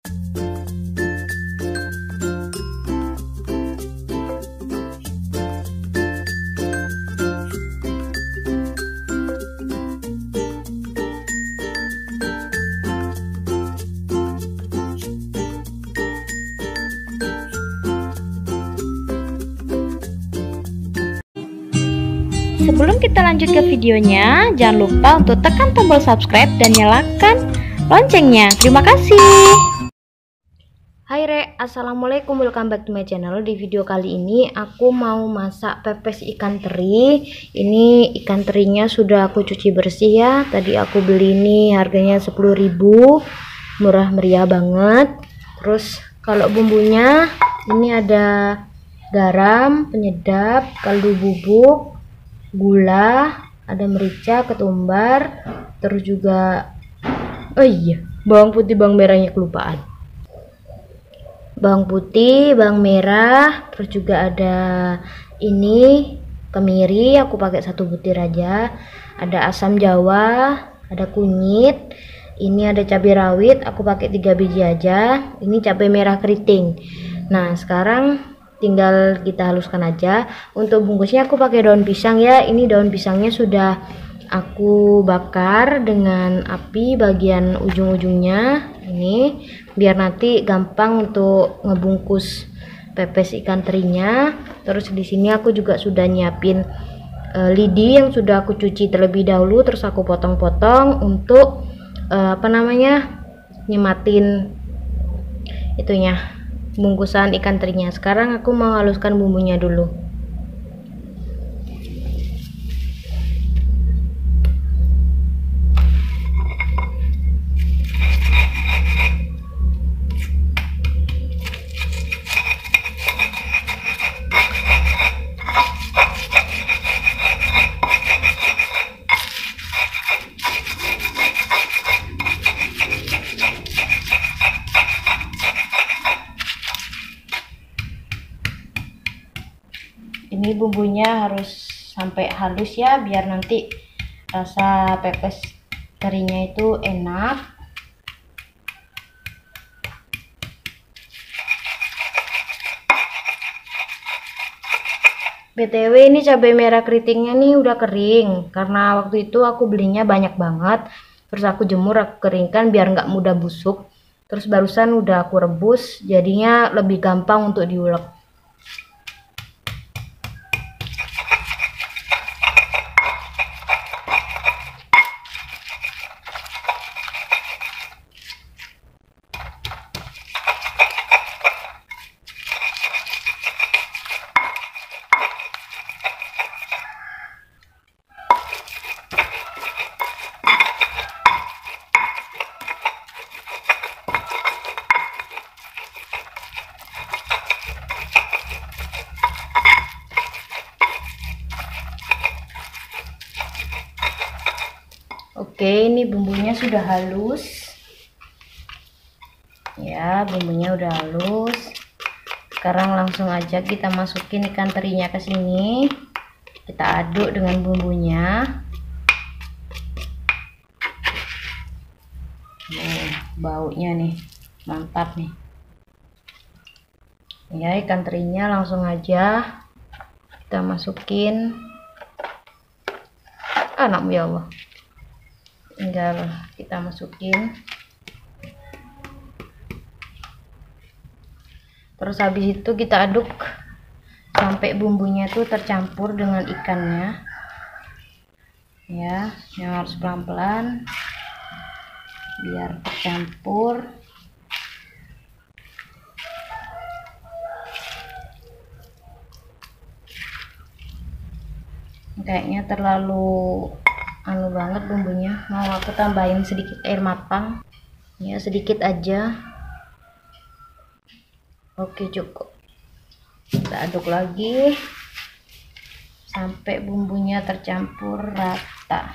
Sebelum kita lanjut ke videonya, jangan lupa untuk tekan tombol subscribe dan nyalakan loncengnya. Terima kasih. Hai Re, assalamualaikum, welcome back to my channel. Di video kali ini aku mau masak pepes ikan teri. Ini ikan terinya sudah aku cuci bersih ya. Tadi aku beli ini harganya 10.000, murah meriah banget. Terus kalau bumbunya ini ada garam, penyedap, kaldu bubuk, gula, ada merica, ketumbar, terus juga bawang putih, bawang merahnya kelupaan. Bawang putih, bawang merah, terus juga ada ini kemiri, aku pakai 1 butir aja. Ada asam jawa, ada kunyit, ini ada cabai rawit, aku pakai 3 biji aja. Ini cabai merah keriting. Nah, sekarang tinggal kita haluskan aja. Untuk bungkusnya aku pakai daun pisang ya. Ini daun pisangnya sudah aku bakar dengan api bagian ujung-ujungnya ini, biar nanti gampang untuk ngebungkus pepes ikan terinya. Terus di sini aku juga sudah nyiapin lidi yang sudah aku cuci terlebih dahulu, terus aku potong-potong untuk nyematin itunya, bungkusan ikan terinya. Sekarang aku mau haluskan bumbunya dulu. Ini bumbunya harus sampai halus ya, biar nanti rasa pepes terinya itu enak. BTW ini cabai merah keritingnya nih udah kering, karena waktu itu aku belinya banyak banget, terus aku jemur, aku keringkan biar nggak mudah busuk. Terus barusan udah aku rebus, jadinya lebih gampang untuk diulek. Oke, ini bumbunya sudah halus ya, bumbunya udah halus. Sekarang langsung aja kita masukin ikan terinya ke sini, kita aduk dengan bumbunya. Baunya nih mantap nih ya. Ikan terinya langsung aja kita masukin. Anakmu ya Allah, tinggal kita masukin. Terus habis itu kita aduk sampai bumbunya tuh tercampur dengan ikannya ya. Yang harus pelan-pelan biar tercampur. Kayaknya terlalu banget bumbunya, mau aku tambahin sedikit air matang ya, sedikit aja. Oke, cukup. Kita aduk lagi sampai bumbunya tercampur rata.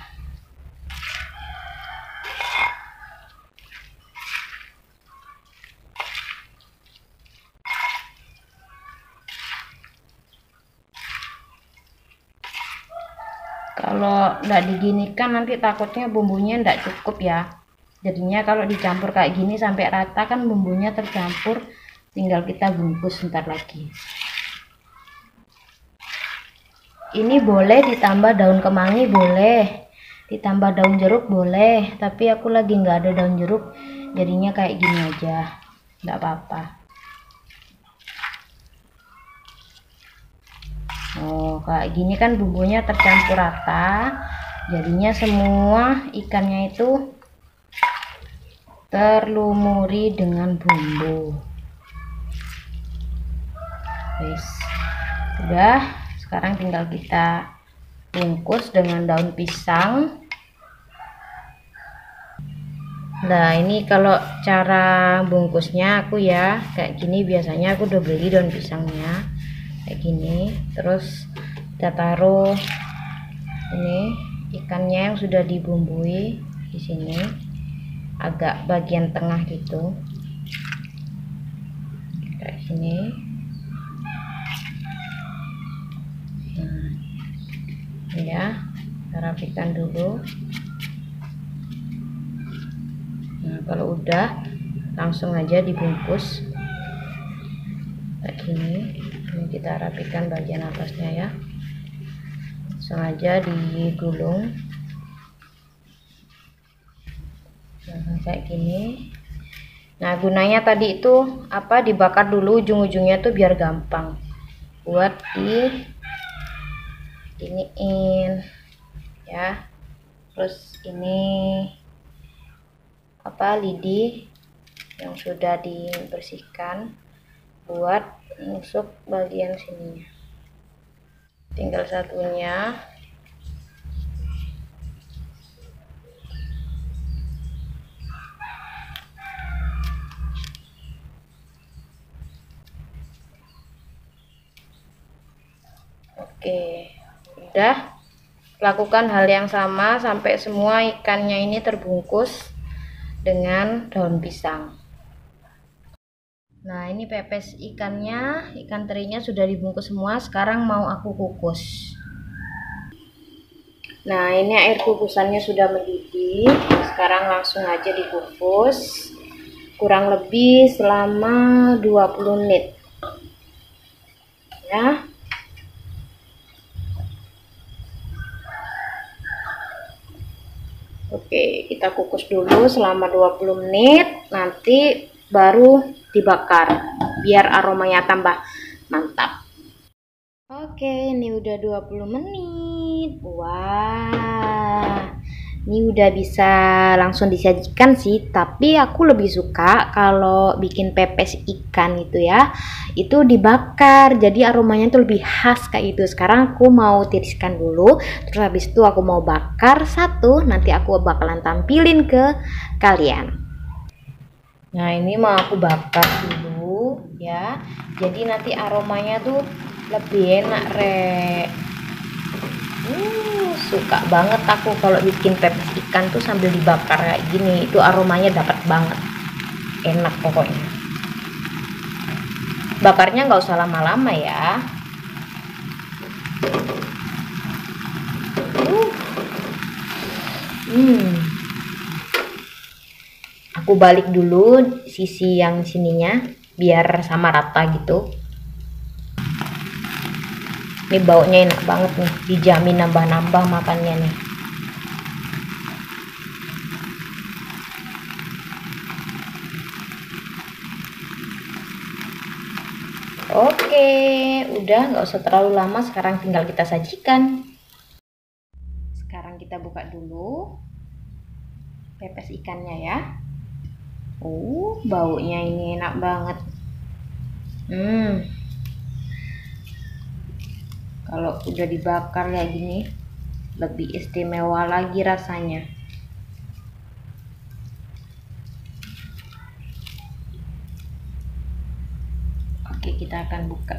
Kalau nggak diginikan nanti takutnya bumbunya nggak cukup ya. Jadinya kalau dicampur kayak gini sampai rata kan bumbunya tercampur, tinggal kita bungkus sebentar lagi. Ini boleh ditambah daun kemangi, boleh ditambah daun jeruk, boleh, tapi aku lagi nggak ada daun jeruk, jadinya kayak gini aja, nggak apa-apa. Oh, kayak gini kan bumbunya tercampur rata, jadinya semua ikannya itu terlumuri dengan bumbu. Wes, udah, sekarang tinggal kita bungkus dengan daun pisang. Nah, ini kalau cara bungkusnya aku ya kayak gini, biasanya aku udah beli daun pisangnya kayak gini, terus kita taruh ini ikannya yang sudah dibumbui di sini, agak bagian tengah gitu, kayak gini. Nah, ya, kita rapikan dulu. Nah, kalau udah langsung aja dibungkus kayak gini. Ini kita rapikan bagian atasnya ya, langsung aja digulung. Nah, kayak gini. Nah, gunanya tadi itu apa, dibakar dulu ujung-ujungnya tuh biar gampang buat iniin ya. Terus ini apa, lidi yang sudah dibersihkan buat nusuk bagian sininya. Tinggal satunya. Oke, udah, lakukan hal yang sama sampai semua ikannya ini terbungkus dengan daun pisang. Nah, ini pepes ikannya, ikan terinya sudah dibungkus semua. Sekarang mau aku kukus. Nah, ini air kukusannya sudah mendidih. Sekarang langsung aja dikukus kurang lebih selama 20 menit ya. Oke, kita kukus dulu selama 20 menit, nanti baru dibakar biar aromanya tambah mantap. Oke, ini udah 20 menit. Wah, ini udah bisa langsung disajikan sih, tapi aku lebih suka kalau bikin pepes ikan itu ya, itu dibakar, jadi aromanya tuh lebih khas kayak gitu. Sekarang aku mau tiriskan dulu, terus habis itu aku mau bakar satu, nanti aku bakalan tampilin ke kalian. Nah, ini mau aku bakar dulu ya, jadi nanti aromanya tuh lebih enak rek. Suka banget aku kalau bikin pepes ikan tuh sambil dibakar kayak gini, itu aromanya dapat banget, enak pokoknya. Bakarnya nggak usah lama-lama ya. Aku balik dulu sisi yang sininya biar sama rata gitu. Ini baunya enak banget nih, dijamin nambah-nambah makannya nih. Oke, udah, nggak usah terlalu lama. Sekarang tinggal kita sajikan. Sekarang kita buka dulu pepes ikannya ya. Baunya ini enak banget. Kalau udah dibakar kayak gini lebih istimewa lagi rasanya. Oke, kita akan buka.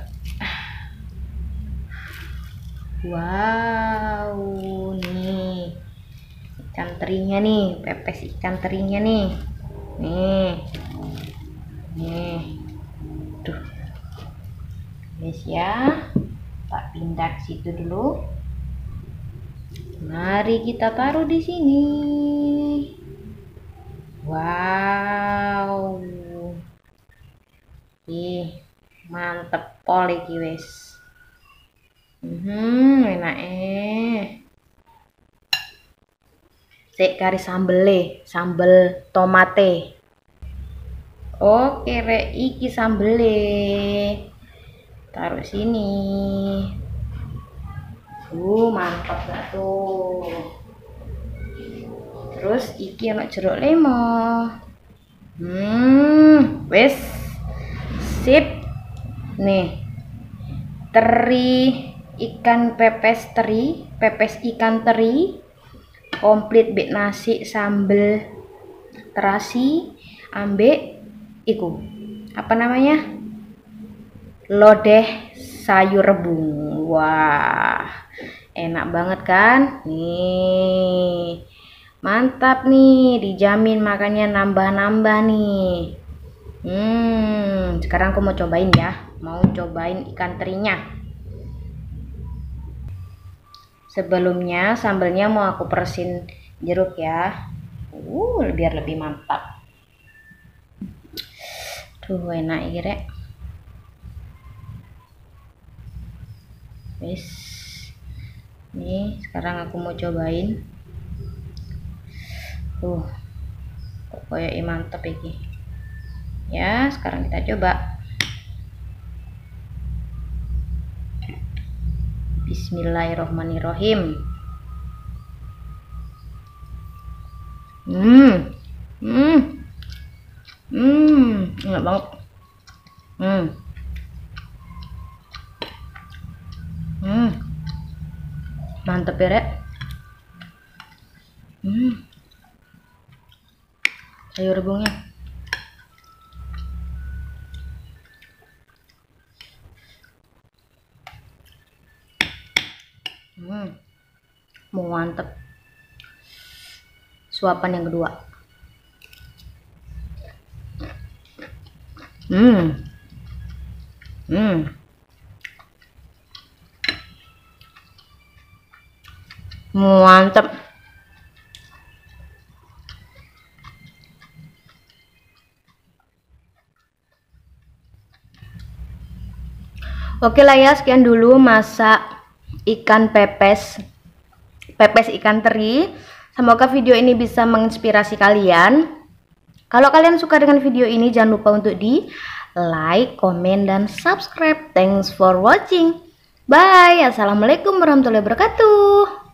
Wow, nih ikan terinya nih, pepes ikan terinya nih. Nih, tuh, guys ya. Tak pindah ke situ dulu. Mari kita taruh di sini. Wow. Ih, mantep pol iki wis. Enak Sik kari sambele, sambel tomate. Oke, rek iki sambele. Taruh sini. Mantap gak tuh. Terus iki anak jeruk lemon. Wes sip. Nih. Teri ikan pepes teri, pepes ikan teri. Komplit bik nasi sambel terasi ambek iku. Apa namanya? Lodeh sayur rebung. Wah, enak banget kan? Nih. Mantap nih, dijamin makannya nambah-nambah nih. Sekarang aku mau cobain ya. Mau cobain ikan terinya. Sebelumnya sambelnya mau aku peresin jeruk ya. Biar lebih mantap. Tuh enak ya, Rek. Wis. Nih, sekarang aku mau cobain. Pokoknya mantep ini. Ya, sekarang kita coba. Bismillahirrohmanirrohim. Enak banget. Mantep ya, Rek. Sayur rebungnya. Mau mantep. Suapan yang kedua. Mantep. Oke lah ya, sekian dulu masak ikan pepes ikan teri. Semoga video ini bisa menginspirasi kalian. Kalau kalian suka dengan video ini, jangan lupa untuk di like, komen, dan subscribe. Thanks for watching. Bye. Assalamualaikum warahmatullahi wabarakatuh.